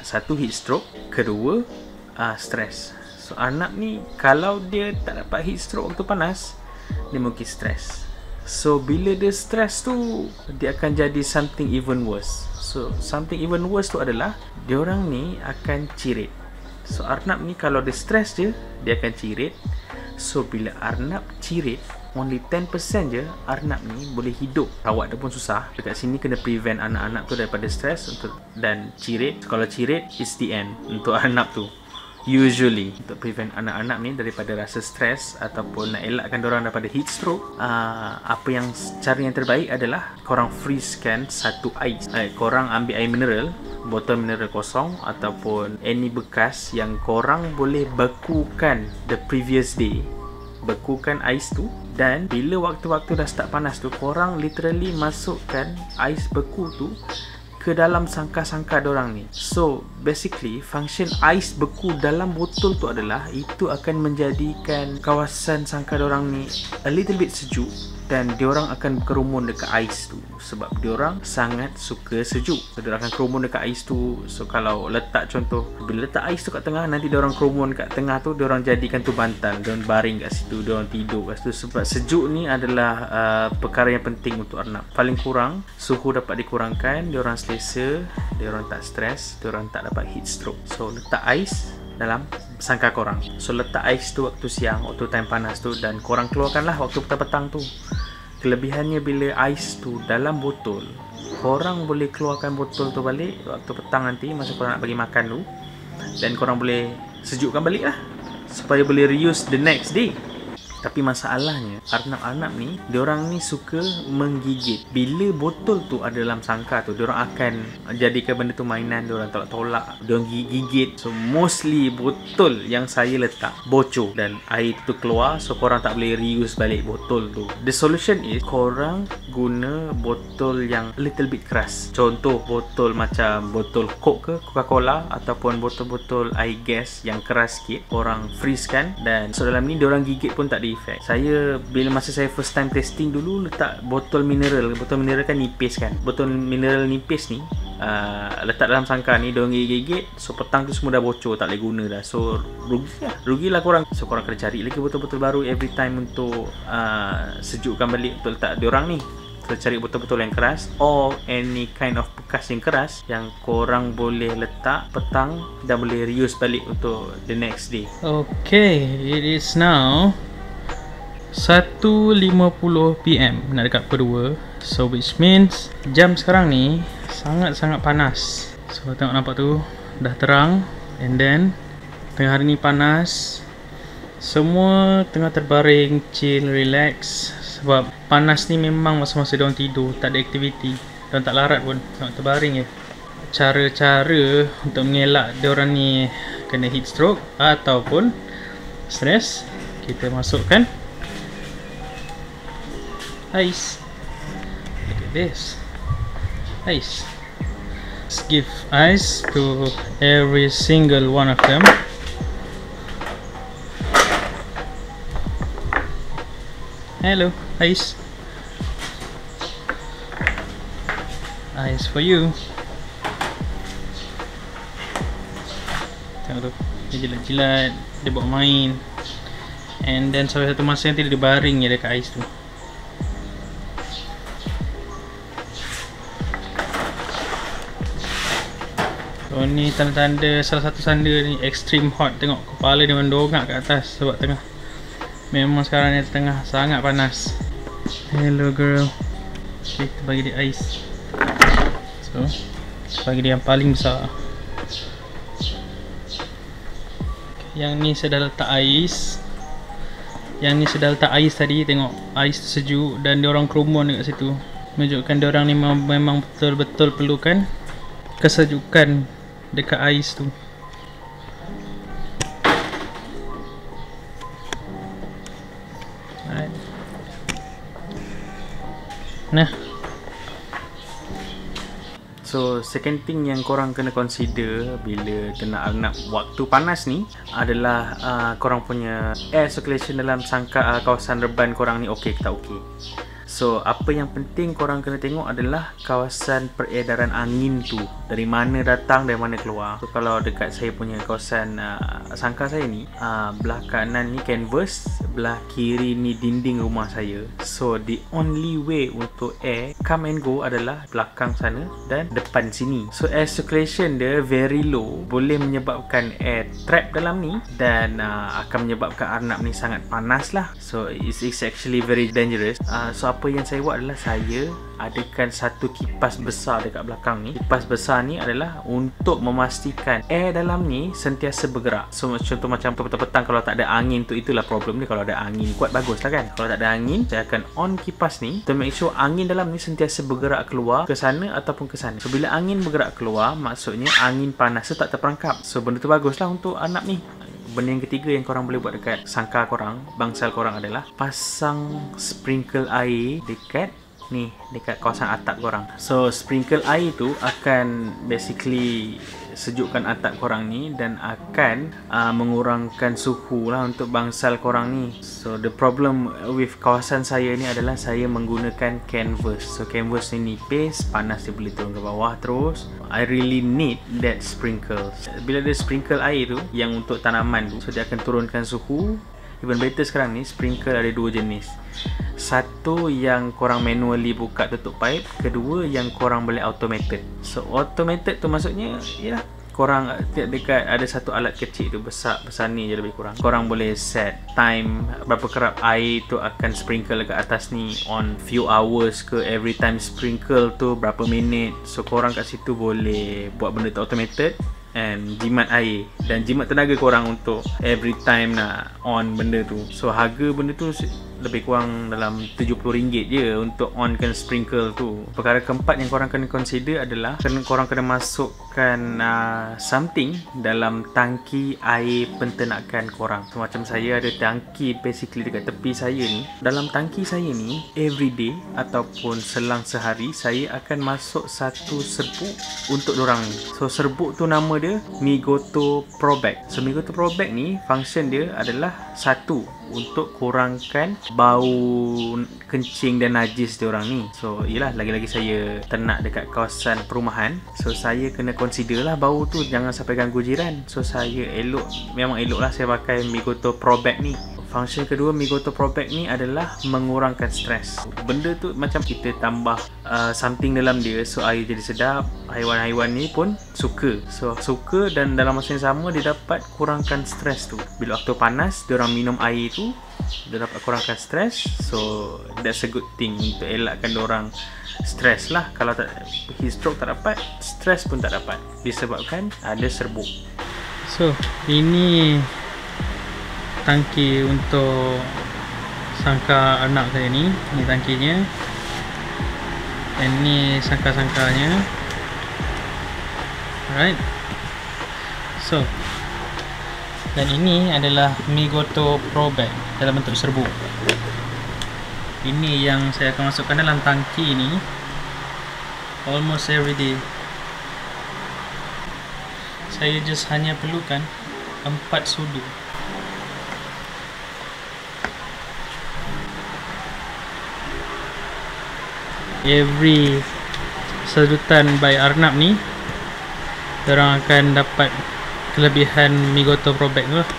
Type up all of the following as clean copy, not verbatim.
Satu, heat stroke. Kedua, stres. So Arnab ni kalau dia tak dapat heat stroke waktu panas, dia mungkin stres. So bila dia stres tu, dia akan jadi something even worse. So something even worse tu adalah diorang ni akan cirit. So Arnab ni kalau dia stres je, dia akan cirit. So bila Arnab cirit, only 10% je Arnab ni boleh hidup. Rawat dia pun susah. Dekat sini kena prevent anak-anak tu daripada stres dan cirit. So, kalau cirit, it's the end untuk Arnab tu. Usually untuk prevent anak-anak ni daripada rasa stres ataupun nak elakkan diorang daripada heat stroke, apa yang cara yang terbaik adalah korang freezekan satu ais. Korang ambil air mineral, botol mineral kosong ataupun any bekas yang korang boleh bekukan the previous day. Bekukan ais tu, dan bila waktu-waktu dah start panas tu, korang literally masukkan ais beku tu ke dalam sangka-sangka dorang ni. So basically function ais beku dalam botol tu adalah itu akan menjadikan kawasan sangka dorang ni a little bit sejuk, dan diorang akan kerumun dekat ais tu sebab diorang sangat suka sejuk. So diorang akan kerumun dekat ais tu. So kalau letak contoh, bila letak ais tu kat tengah, nanti diorang kerumun kat tengah tu, diorang jadikan tu bantal, diorang baring kat situ, diorang tidur kat situ. Sebab sejuk ni adalah perkara yang penting untuk Arnab. Paling kurang suhu dapat dikurangkan, diorang selesa, diorang tak stres, diorang tak dapat heat stroke. So letak ais dalam sangka korang. So letak ais tu waktu siang, waktu time panas tu, dan korang keluarkanlah waktu petang-petang tu. Kelebihannya bila ais tu dalam botol, korang boleh keluarkan botol tu balik waktu petang nanti masa korang nak bagi makan tu, dan korang boleh sejukkan balik lah supaya boleh reuse the next day. Tapi masalahnya Arnab-Arnab ni, diorang ni suka menggigit. Bila botol tu ada dalam sangka tu, diorang akan jadikan benda tu mainan, diorang tolak-tolak, diorang gigit. So mostly botol yang saya letak bocor dan air tu keluar. So korang tak boleh reuse balik botol tu. The solution is korang guna botol yang little bit keras. Contoh botol macam botol Coke ke, Coca-Cola, ataupun botol-botol air gas yang keras sikit, korang freeze kan, dan so dalam ni diorang gigit pun tak ada effect. Saya bila masa saya first time testing dulu, letak botol mineral. Botol mineral kan nipis kan. Botol mineral nipis ni letak dalam sangka ni, diorang gigit-gigit. So petang tu semua dah bocor, tak boleh guna dah. So rugilah korang. So korang kena cari lagi botol-botol baru every time untuk sejukkan balik untuk letak diorang ni. So cari botol-botol yang keras or any kind of bekas yang keras yang korang boleh letak petang dan boleh reuse balik untuk the next day. Okay, it is now 1.50 PM, nak dekat pukul 2. So which means jam sekarang ni sangat-sangat panas. So tengok nampak tu, dah terang. And then tengah hari ni panas, semua tengah terbaring, chill, relax. Sebab panas ni memang masa-masa diorang tidur, tak ada aktiviti, diorang tak larat pun, tengok terbaring je. Cara-cara untuk mengelak diorang ni kena heat stroke ataupun stres, kita masukkan ais. Look at this, ice. Let's give ice to every single one of them. Hello, ice. Ice for you. Tengok tu, dia jilat-jilat, dia buat main. And then sampai satu masa nanti dia baring je dekat ais tu. So ni tanda-tanda salah satu tanda ni extreme hot. Tengok kepala dia mendongak kat atas sebab tengah, memang sekarang ni tengah sangat panas. Hello girl. Okay, kita bagi dia ais. So bagi dia yang paling besar. Yang ni saya dah letak ais. Yang ni saya dah letak ais tadi. Tengok ais tu sejuk dan diorang kerumun dekat situ, menunjukkan diorang ni memang betul-betul perlukan kesejukan dekat ais tu. Alright. Nah, so second thing yang korang kena consider bila kena Arnab waktu panas ni adalah korang punya air circulation dalam sangka kawasan reban korang ni okey ke tak okey. So apa yang penting korang kena tengok adalah kawasan peredaran angin tu, dari mana datang, dari mana keluar. So kalau dekat saya punya kawasan sangkar saya ni, belah kanan ni canvas, belah kiri ni dinding rumah saya. So the only way untuk air come and go adalah belakang sana dan depan sini. So air circulation dia very low, boleh menyebabkan air trap dalam ni dan akan menyebabkan arnab ni sangat panas lah. So it's actually very dangerous. So apa yang saya buat adalah saya adakan satu kipas besar dekat belakang ni. Kipas besar ni adalah untuk memastikan air dalam ni sentiasa bergerak. So contoh macam petang-petang kalau tak ada angin tu, itulah problem dia. Kalau ada angin kuat bagus lah kan. Kalau tak ada angin, saya akan on kipas ni to make sure angin dalam ni sentiasa bergerak keluar ke sana ataupun ke sana. So bila angin bergerak keluar, maksudnya angin panas tu tak terperangkap. So benda tu bagus lah untuk arnab ni. Benda yang ketiga yang korang boleh buat dekat sangkar korang, bangsal korang adalah pasang sprinkle air dekat ni, dekat kawasan atap korang. So sprinkle air tu akan basically sejukkan atap korang ni dan akan mengurangkan suhu lah untuk bangsal korang ni. So the problem with kawasan saya ni adalah saya menggunakan canvas. So canvas ni nipis, panas dia boleh turun ke bawah terus. I really need that sprinkle. Bila ada sprinkle air tu yang untuk tanaman tu, so dia akan turunkan suhu. Even better sekarang ni sprinkle ada dua jenis. Satu yang korang manually buka tutup pipe, kedua yang korang boleh automated. So automated tu maksudnya ialah korang dekat ada satu alat kecil tu, besar ni je lebih kurang. Korang boleh set time berapa kerap air tu akan sprinkle ke atas ni, on few hours ke, every time sprinkle tu berapa minit. So korang kat situ boleh buat benda tu automated and jimat air dan jimat tenaga korang untuk every time nak on benda tu. So harga benda tu lebih kurang dalam RM70 je untuk onkan sprinkle tu. Perkara keempat yang korang kena consider adalah korang kena masukkan something dalam tangki air penternakan korang. So macam saya ada tangki basically dekat tepi saya ni. Dalam tangki saya ni everyday ataupun selang sehari saya akan masuk satu serbuk untuk dorang ni. So serbuk tu nama dia Migoto Pro Bag. So Migoto Pro Bag ni function dia adalah satu, untuk kurangkan bau kencing dan najis diorang ni. So yelah, lagi-lagi saya ternak dekat kawasan perumahan, so saya kena consider lah bau tu jangan sampai ganggu jiran. So saya memang elok lah saya pakai Migoto Pro Bag ni. Function kedua Migoto Pro Bag ni adalah mengurangkan stres. Benda tu macam kita tambah something dalam dia, so air jadi sedap, haiwan-haiwan ni pun suka. So suka dan dalam masa yang sama dia dapat kurangkan stres tu. Bila waktu panas diorang minum air tu, dia dapat kurangkan stres. So that's a good thing untuk elakkan diorang stres lah. Kalau tak heat stroke tak dapat, stres pun tak dapat disebabkan ada serbuk. So ini tangki untuk sangkar arnab saya ni. Ni tangkinya, dan ni sangkar-sangkarnya. Alright. So dan ini adalah Migoto Pro Bag dalam bentuk serbuk. Ini yang saya akan masukkan dalam tangki ni almost every day. Saya just hanya perlukan 4 sudu. Every sedutan by arnab ni, orang akan dapat kelebihan Migoto Pro Bag tu lah.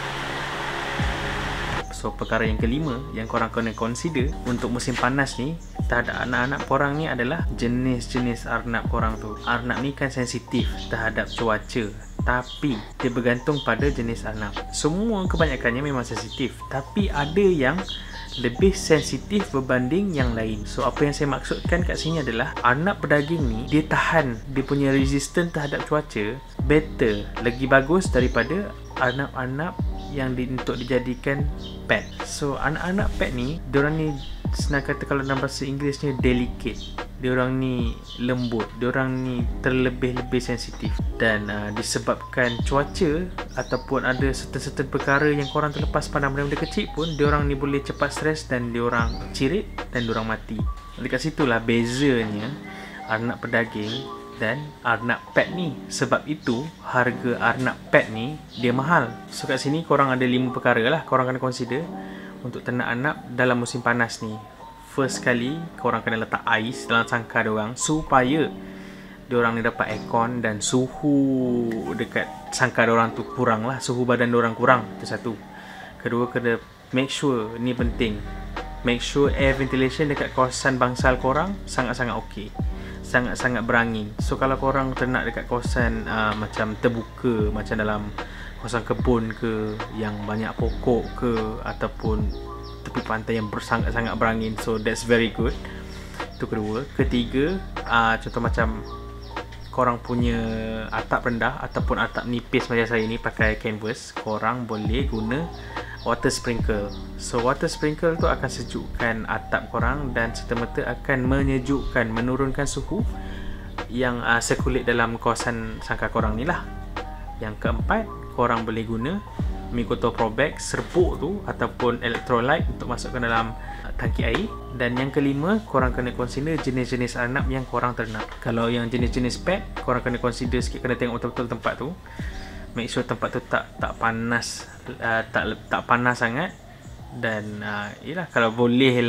So perkara yang kelima yang korang kena consider untuk musim panas ni terhadap anak-anak korang ni adalah jenis-jenis arnab korang tu. Arnab ni kan sensitif terhadap cuaca, tapi dia bergantung pada jenis arnab. Semua kebanyakannya memang sensitif, tapi ada yang lebih sensitif berbanding yang lain. So apa yang saya maksudkan kat sini adalah arnab berdaging ni dia tahan, dia punya resistance terhadap cuaca better, lagi bagus daripada arnab-arnab yang untuk dijadikan pet. So anak-anak pet ni, diorang ni senang kata kalau dalam bahasa Inggerisnya delicate. Diorang ni lembut, diorang ni terlebih-lebih sensitif. Dan disebabkan cuaca ataupun ada certain perkara yang korang terlepas pandang benda-benda kecil pun, diorang ni boleh cepat stres dan diorang cirit dan diorang mati. Dekat situlah bezanya arnab pedaging dan arnab pet ni. Sebab itu harga arnab pet ni dia mahal. So kat sini korang ada 5 perkara lah korang kena consider untuk ternak arnab dalam musim panas ni. first kali korang kena letak ais dalam sangkar diorang supaya diorang ni dapat aircon dan suhu dekat sangkar diorang tu kurang lah, suhu badan diorang kurang. Itu satu. Kedua, kena make sure, ni penting, make sure air ventilation dekat kawasan bangsal korang sangat-sangat okey, sangat-sangat berangin. So kalau korang ternak dekat kawasan macam terbuka, macam dalam kawasan kebun ke, yang banyak pokok ke, ataupun tepi pantai yang sangat-sangat berangin, so that's very good. Itu kedua. Ketiga, contoh macam korang punya atap rendah ataupun atap nipis macam saya ni pakai canvas, korang boleh guna water sprinkle. So water sprinkle tu akan sejukkan atap korang dan serta-merta akan menyejukkan, menurunkan suhu yang circulate dalam kawasan sangkar korang ni lah. Yang keempat, korang boleh guna Mikoto Pro Bag serbuk tu ataupun electrolyte untuk masukkan dalam tangki air. Dan yang kelima, korang kena consider jenis-jenis arnab yang korang ternak. Kalau yang jenis-jenis pet, korang kena consider sikit, kena tengok betul-betul tempat tu. Make sure tempat tu tak panas, tak panas sangat. Dan yelah, kalau boleh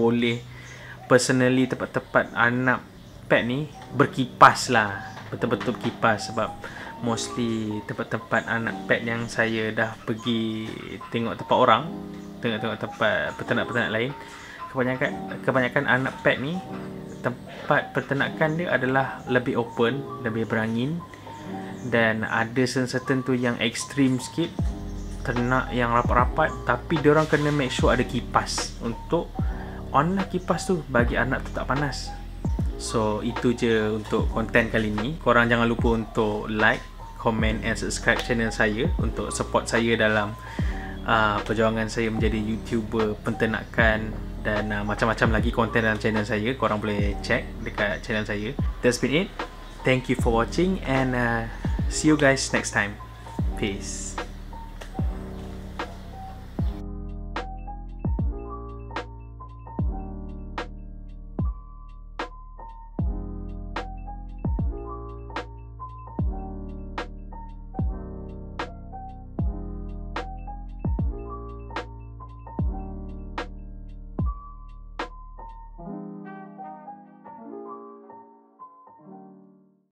personally tempat-tempat arnab pet ni berkipas lah, betul-betul kipas. Sebab mostly tempat-tempat anak pet yang saya dah pergi tengok tempat orang, tengok tempat peternak-peternak lain, kebanyakan anak pet ni tempat peternakan dia adalah lebih open, lebih berangin. Dan ada certain tu yang ekstrim sikit, ternak yang rapat-rapat, tapi diorang kena make sure ada kipas untuk on lah kipas tu bagi anak tu tak panas. So itu je untuk konten kali ni. Korang jangan lupa untuk like, komen and subscribe channel saya untuk support saya dalam perjuangan saya menjadi YouTuber penternakan. Dan macam-macam lagi konten dalam channel saya, korang boleh check dekat channel saya. That's been it. Thank you for watching and see you guys next time. Peace.